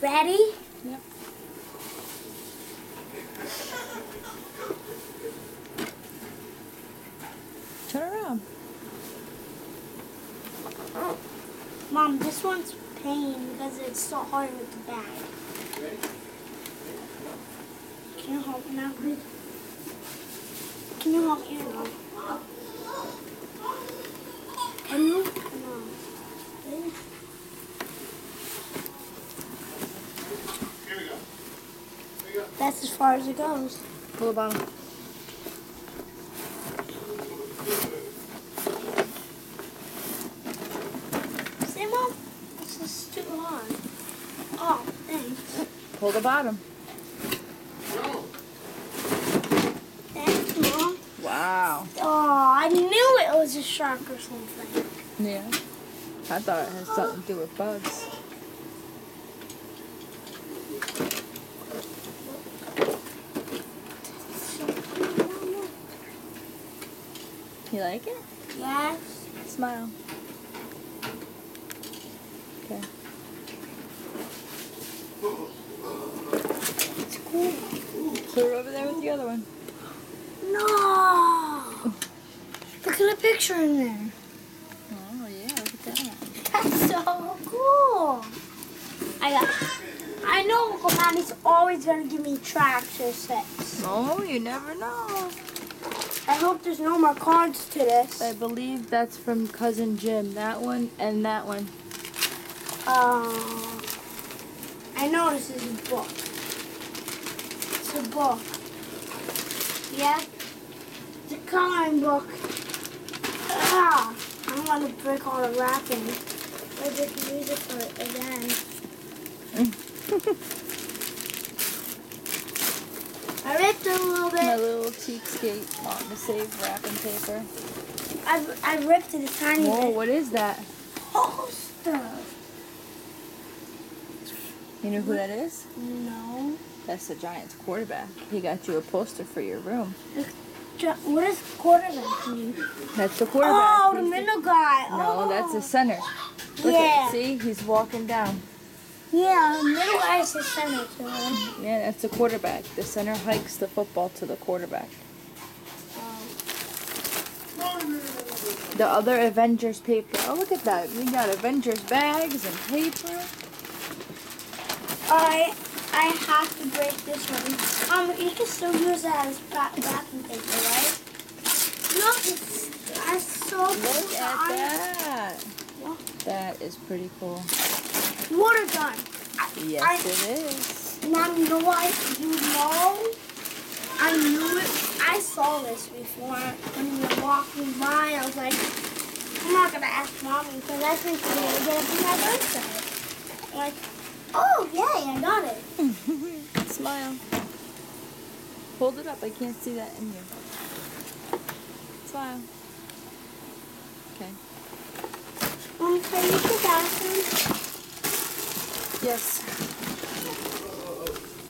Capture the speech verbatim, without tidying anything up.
Ready? Yep. Turn around. Mom, this one's pain because it's so hard with the bag. Can you hold it now, please? Can you hold it now? Can you? No. Please? Here we go. Here we go. That's as far as it goes. Pull the bottom. See, Mom? This is too hard. Oh, thanks. Pull the bottom. Thanks, Mom. Wow. Oh, I knew it was a shark or something. Yeah. I thought it had something to do with bugs. You like it? Yes. Smile. Okay. It's cool. Put it over there with the other one. No. Look at the picture in there. Oh yeah, look at that. That's so cool. I got. I know Uncle Maddie's always gonna give me tractor sets. Oh, you never know. I hope there's no more cards to this. I believe that's from Cousin Jim. That one and that one. Uh, I know this is a book. It's a book. Yeah? It's a coloring book. Ah, I don't want to break all the wrapping. Maybe I can use it for it again. I ripped it a little My bit. little cheapskate wanting to save wrapping paper. I, I ripped it a tiny Whoa, bit. what is that? Poster. You know who that is? No. That's the Giants quarterback. He got you a poster for your room. Ju- What does quarterback mean? That's the quarterback. Oh, the He's middle guy. No, Oh. that's the center. Look Yeah. at, see, he's walking down. Yeah, the middle guy is the center to him. Yeah, that's the quarterback. The center hikes the football to the quarterback. The other Avengers paper. Oh, look at that. We got Avengers bags and paper. I I have to break this one. Um, you can still use that as wra- wrapping paper, right? No, it's I so Look at that. What? That is pretty cool. Water gun. Yes, I- it is. Mom, you know why? You know, I knew it. I saw this before when you were walking by. I was like, I'm not gonna ask Mommy because I think we're gonna get it for my birthday. Like, oh yay, I got it. Smile. Hold it up. I can't see that in you. Smile. Okay. Mom, can you use the bathroom? Yes.